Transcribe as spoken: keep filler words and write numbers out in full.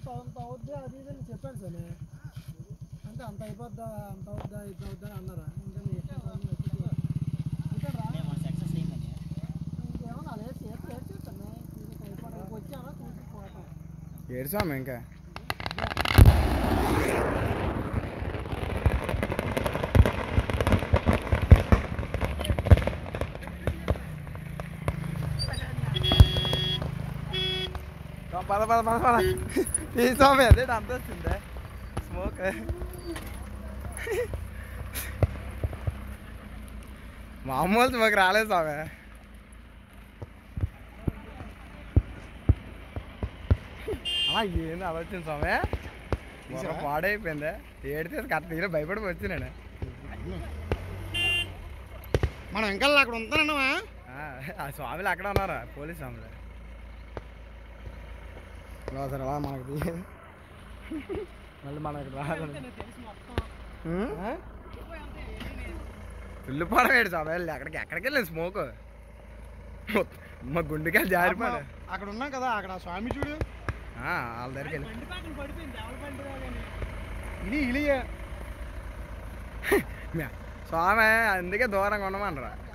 అంత అవుద్ది అది ఇది అని చెప్పాను సార్ అంటే అంత అయిపోద్దా అంత అవుద్దా ఇది అవుద్దా అని అన్నారా ఇంకేమన్నా అలా వేసి ఏడు చేస్తాను అయిపోవడానికి వచ్చానా చూసి పోతాం ఏడ్చాము ఇంకా పద పద పద పద ఈ స్వామి అదే అంత వచ్చిందే స్మోక్ మామూలు స్మోక్ రాలేదు స్వామి అలా ఏంది అలా వచ్చింది స్వామి పాడైపోయింది ఏడితే కరెక్ట్ తీరే భయపడి వచ్చినాను మనం ఇంకా అక్కడ ఉంటానమ్మా ఆ స్వామిలు అక్కడ ఉన్నారా పోలీస్ స్వామిలు సరే మనకి మళ్ళీ మనకి రాదు ఫుల్ పొడ వేడు స్వామి ఎక్కడికి ఎక్కడికి వెళ్ళలేదు స్మోక్ మా గుండెకాయలు జారిపోయాడు అక్కడ ఉన్నాం కదా అక్కడ స్వామి చూడు వాళ్ళ దగ్గరికి వెళ్ళి ఇది ఇలి స్వామి అందుకే దూరంగా ఉండమనరా